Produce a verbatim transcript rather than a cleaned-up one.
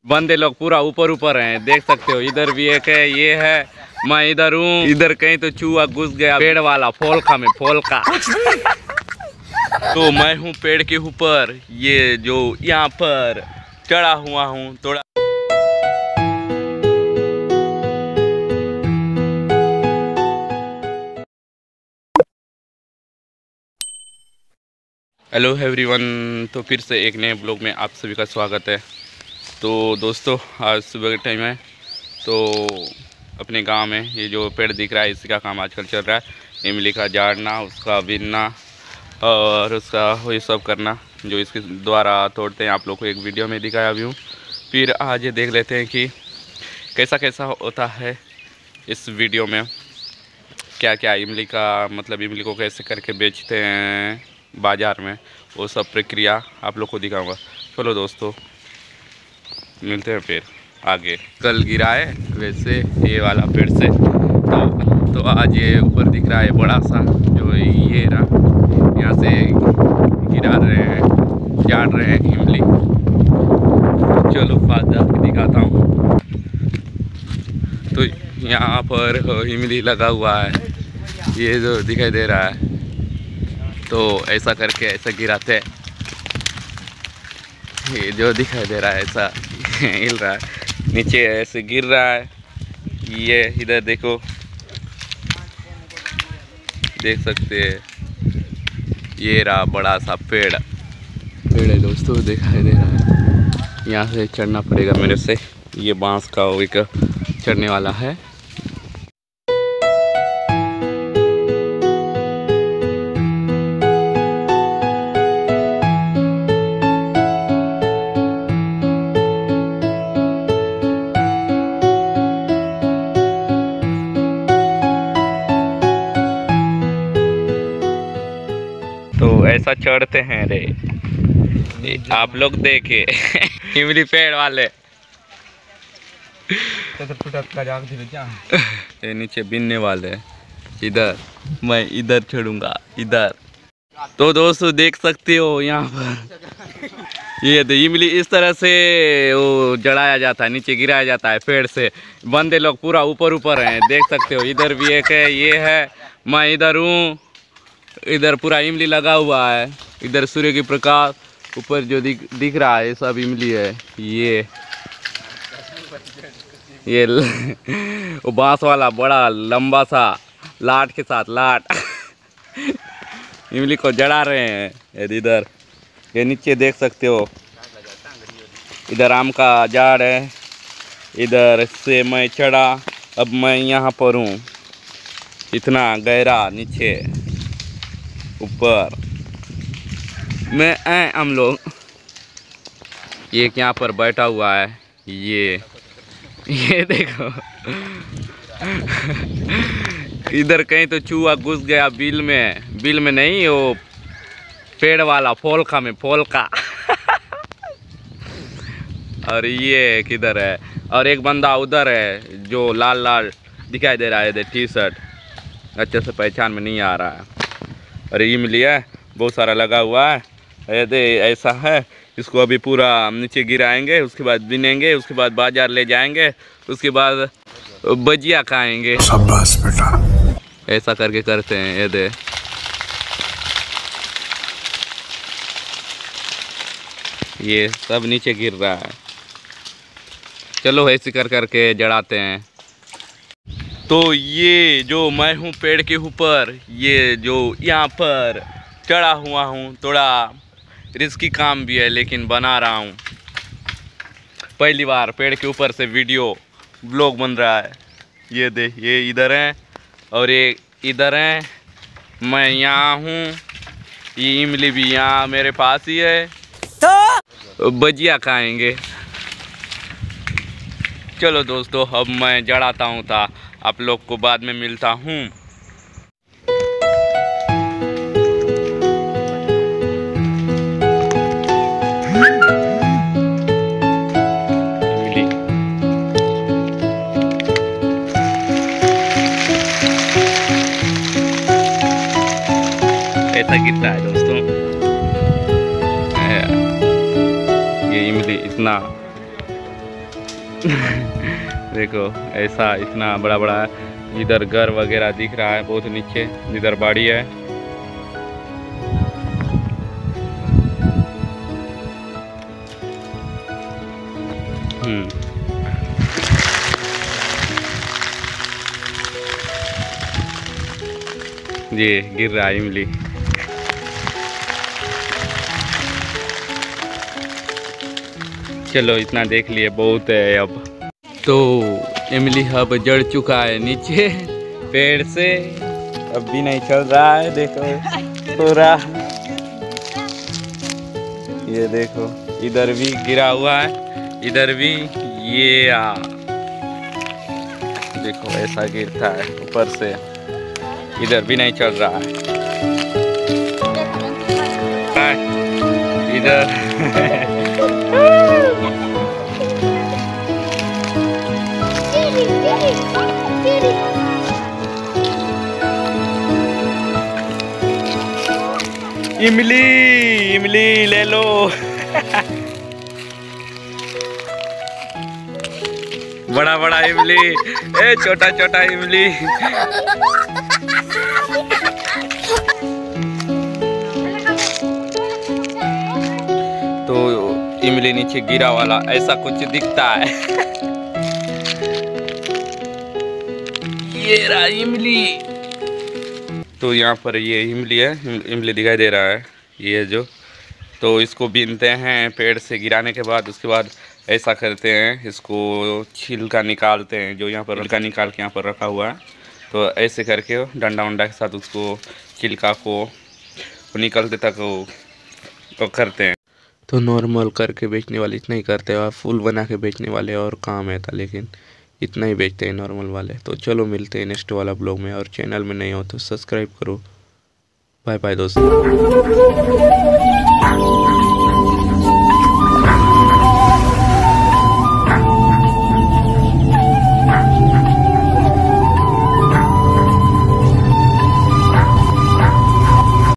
बंदे लोग पूरा ऊपर ऊपर हैं, देख सकते हो। इधर भी एक है, ये है, मैं इधर हूँ। इधर कहीं तो चूहा घुस गया पेड़ वाला फोलका में, फोलका। तो मैं हूँ पेड़ के ऊपर, ये जो यहाँ पर चढ़ा हुआ हूँ थोड़ा। हेलो एवरीवन, तो फिर से एक नए ब्लॉग में आप सभी का स्वागत है। तो दोस्तों, आज सुबह का टाइम है। तो अपने गांव में ये जो पेड़ दिख रहा है, इसी का काम आजकल चल रहा है। इमली का झाड़ना, उसका बीनना और उसका ये सब करना, जो इसके द्वारा तोड़ते हैं। आप लोग को एक वीडियो में दिखाया भी हूँ। फिर आज ये देख लेते हैं कि कैसा कैसा होता है इस वीडियो में, क्या क्या इमली का मतलब इमली को कैसे करके बेचते हैं बाज़ार में, वो सब प्रक्रिया आप लोग को दिखाऊंगा। चलो दोस्तों, मिलते हैं फिर आगे। कल गिरा है वैसे ये वाला पेड़ से, तो, तो आज ये ऊपर दिख रहा है बड़ा सा, जो ये रहा, यहाँ से गिरा रहे हैं, झाड़ रहे हैं इमली। चलो पास जाके दिखाता हूँ। तो यहाँ पर इमली लगा हुआ है, ये जो दिखाई दे रहा है। तो ऐसा करके ऐसा गिराते हैं, ये जो दिखाई दे रहा है ऐसा हिल रहा है, नीचे ऐसे गिर रहा है। ये इधर देखो, देख सकते हैं, ये रहा बड़ा सा पेड़ पेड़ है दोस्तों, दिखाई दे रहा है। यहाँ से चढ़ना पड़ेगा मेरे से, ये बांस का एक चढ़ने वाला है। तो ऐसा चढ़ते हैं रे, आप लोग देखे इमली पेड़ वाले। ये नीचे बिनने वाले, इधर मैं इधर चढ़ूंगा, इधर। तो दोस्तों देख सकते हो यहाँ पर ये तो इमली इस तरह से वो जड़ाया जाता है, नीचे गिराया जाता है पेड़ से। बंदे लोग पूरा ऊपर ऊपर हैं, देख सकते हो। इधर भी एक है, ये है, मैं इधर हूँ। इधर पूरा इमली लगा हुआ है, इधर सूर्य की प्रकाश ऊपर जो दिख दिख रहा है, सब इमली है। ये ये वो बांस वाला बड़ा लंबा सा लाट के साथ लाट इमली को जड़ा रहे हैं। इधर ये नीचे देख सकते हो, इधर आम का झाड़ है, इधर से मैं चढ़ा, अब मैं यहाँ पर हूँ। इतना गहरा नीचे ऊपर में आए हम लोग। एक यहाँ पर बैठा हुआ है, ये ये देखो इधर कहीं तो चूहा घुस गया बिल में, बिल में नहीं, वो पेड़ वाला फोलका में, फोलका और ये किधर है, और एक बंदा उधर है जो लाल लाल दिखाई दे रहा है, टी शर्ट अच्छे से पहचान में नहीं आ रहा है। अरे इमली है, बहुत सारा लगा हुआ है। ये ऐसा है, इसको अभी पूरा नीचे गिराएंगे, उसके बाद बिनेंगे, उसके बाद बाजार ले जाएंगे, उसके बाद भजिया खाएंगे। शाबाश बेटा, ऐसा करके करते हैं। ये दे, ये सब नीचे गिर रहा है। चलो ऐसे कर करके जड़ाते हैं। तो ये जो मैं हूँ पेड़ के ऊपर, ये जो यहाँ पर चढ़ा हुआ हूँ, थोड़ा रिस्की काम भी है लेकिन बना रहा हूँ। पहली बार पेड़ के ऊपर से वीडियो ब्लॉग बन रहा है। ये दे, ये इधर है और ये इधर है, मैं यहाँ हूँ। ये इमली भी यहाँ मेरे पास ही है, तो भजिया खाएंगे। चलो दोस्तों, अब मैं जड़ाता हूँ, था आप लोग को बाद में मिलता हूँ। ऐसा गिरता है दोस्तों, ये इमली इतना देखो ऐसा इतना बड़ा बड़ा इधर घर वगैरह दिख रहा है बहुत नीचे, इधर बाड़ी है। हम्म ये गिर रहा है इमली। चलो इतना देख लिए, बहुत है अब। तो इमली अब जड़ चुका है नीचे पेड़ से, अब भी नहीं चल रहा है। देखो पूरा, ये देखो इधर भी गिरा हुआ है, इधर भी। ये आ देखो ऐसा गिरता है ऊपर से, इधर भी नहीं चल रहा है इधर। इमली इमली ले लो। बड़ा बड़ा इमली, ए छोटा छोटा इमली। तो इमली नीचे गिरा वाला ऐसा कुछ दिखता है। ये रहा इमली। तो यहाँ पर ये इमली है, इमली दिखाई दे रहा है ये जो। तो इसको बीनते हैं पेड़ से गिराने के बाद, उसके बाद ऐसा करते हैं, इसको छिलका निकालते हैं, जो यहाँ पर छिलका निकाल के यहाँ पर रखा हुआ है। तो ऐसे करके डंडा वंडा के साथ उसको छिलका को निकलते तक वो करते हैं। तो नॉर्मल करके बेचने वाले इतना ही करते हैं, फूल बना के बेचने वाले और काम है था, लेकिन इतना ही बेचते हैं नॉर्मल वाले। तो चलो मिलते हैं नेक्स्ट वाला ब्लॉग में, और चैनल में नहीं हो तो सब्सक्राइब करो। बाय बाय दोस्तों।